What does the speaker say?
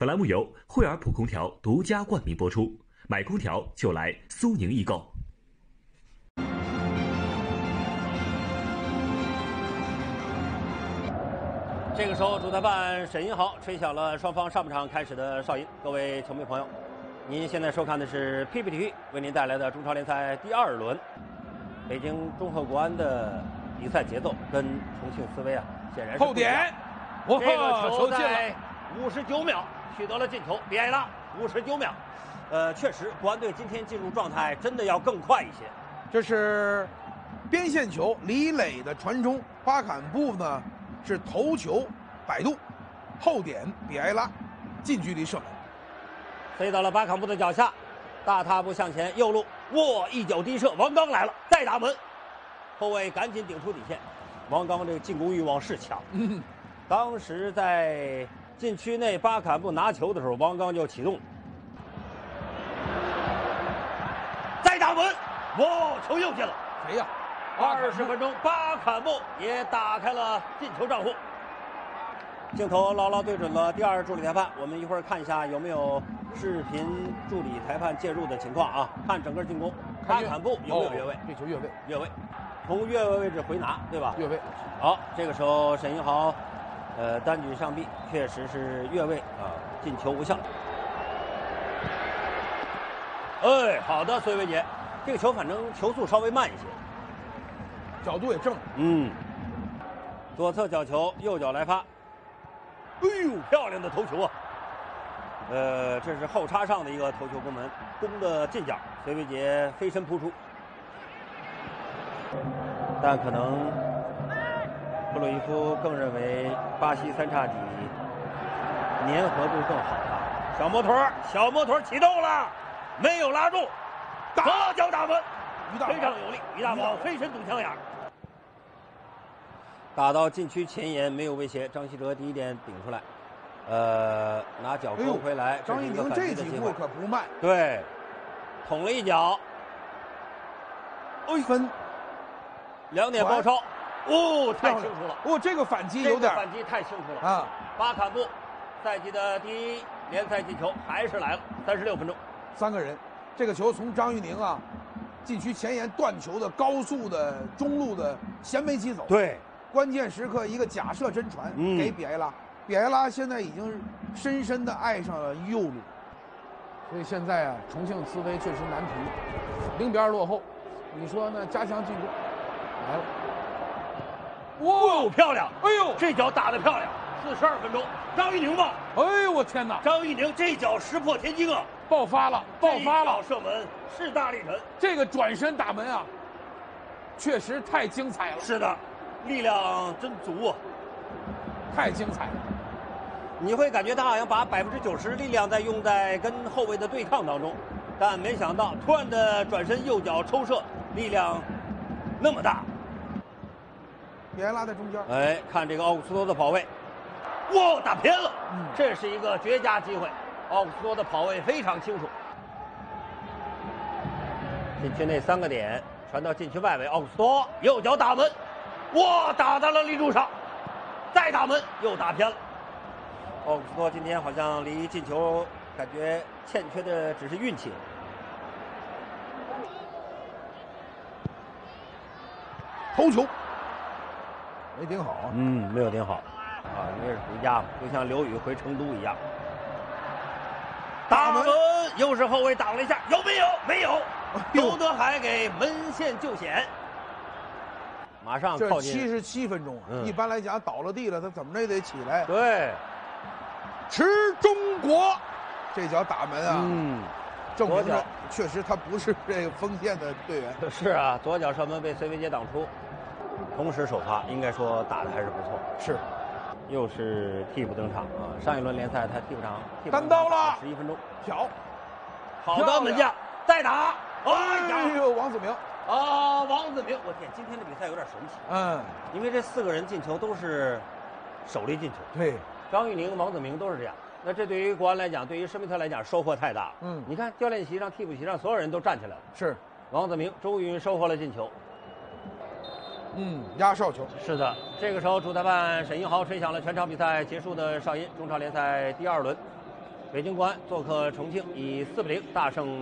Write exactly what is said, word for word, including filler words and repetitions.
本栏目由惠而浦空调独家冠名播出，买空调就来苏宁易购。 这个时候，主裁判沈银豪吹响了双方上半场开始的哨音。各位球迷朋友，您现在收看的是 P P 体育为您带来的中超联赛第二轮。北京中赫国安的比赛节奏跟重庆斯威啊，显然是后点， 这个球在五十九秒取得了进球，比埃拉五十九秒。呃，确实，国安队今天进入状态真的要更快一些。 这是边线球，李磊的传中，巴坎布呢是头球摆渡，后点比埃拉近距离射门， 飞到了巴坎布的脚下，大踏步向前，右路哇，一脚低射，王刚来了，再打门，后卫赶紧顶出底线。王刚这个进攻欲望是强，嗯，当时在禁区内巴坎布拿球的时候，王刚就启动，再打门，哇，球又进了， 谁呀？ 二十分钟，巴坎布也打开了进球账户。镜头牢牢对准了第二助理裁判，我们一会儿看一下有没有视频助理裁判介入的情况啊？看整个进攻，巴坎布有没有越位？ 哦、这球越位， 越位，从越位位置回拿，对吧？ 越位。 好，这个时候沈银豪，呃，单举上臂，确实是越位啊，进球无效。哎，好的，孙维杰，这个球反正球速稍微慢一些。 角度也正， 嗯，左侧角球，右脚来发，哎呦，漂亮的头球啊！呃，这是后插上的一个头球攻门，攻的近角，隋维杰飞身扑出，但可能克洛伊夫更认为巴西三叉戟粘合度更好啊。小摩托，小摩托启动了，没有拉住，左脚打门，非常有力，于大宝飞身堵墙眼。打到禁区前沿没有威胁，张稀哲第一点顶出来，呃，拿脚勾回来。 哎、张一鸣这几步可不慢， 对，捅了一脚， 一分， 两点包抄，哦，太清楚了， 哦，这个反击有点， 这个反击太清楚了啊！ 巴坎布赛季的第一联赛进球还是来了，三十六分钟， 三个人，这个球从张玉宁啊禁区前沿断球的高速的中路的衔枚疾走， 对。 关键时刻一个假设真传给比埃拉，嗯、比埃拉现在已经深深的爱上了右路，所以现在啊，重庆斯威确实难敌，零比二落后，你说呢？加强进攻来了， 哇，漂亮！ 哎呦， 这脚打得漂亮！四十二分钟，张玉宁吧？ 哎呦，我天哪！ 张玉宁这脚石破天惊啊！ 爆发了，爆发了！ 射门势大力沉， 这个转身打门啊，确实太精彩了。 是的。力量真足啊， 太精彩了！ 你会感觉他好像把百分之九十力量在用在跟后卫的对抗当中，但没想到突然的转身右脚抽射，力量那么大。 比埃拉在中间， 哎，看这个奥古斯托的跑位，哇，打偏了，嗯、这是一个绝佳机会。奥古斯托的跑位非常清楚，禁区内三个点传到禁区外围，奥古斯托右脚打门。哇，打在了立柱上，再打门又打偏了。奥古斯托今天好像离进球感觉欠缺的只是运气。 头球没顶好， 嗯，没有顶好啊，因为是回家嘛，就像刘宇回成都一样。打门又是后卫挡了一下，有没有？没有。周德海给门线救险。马上靠近， 这七十七分钟啊！嗯、一般来讲，倒了地了，他怎么着也得起来。 对， 持中国，这脚打门啊， 嗯， 证明了确实他不是这个锋线的队员。 是啊，左脚射门被隋维杰挡出，同时首发，应该说打的还是不错。 是， 又是替补登场啊！上一轮联赛他替补场单刀了， 十一分钟， 漂， 好的门将，再打， 哎呦，王子明。 啊，王子明，我天，今天的比赛有点神奇。 嗯， 因为这四个人进球都是首粒进球。 对， 张玉宁、王子明都是这样。那这对于国安来讲，对于施密特来讲，收获太大了。嗯，你看教练席上、替补席上，所有人都站起来了。 是， 王子明终于收获了进球。 嗯，压哨球。 是的，这个时候主裁判沈银豪吹响了全场比赛结束的哨音，中超联赛第二轮。 北京国安做客重庆，以四比零大胜。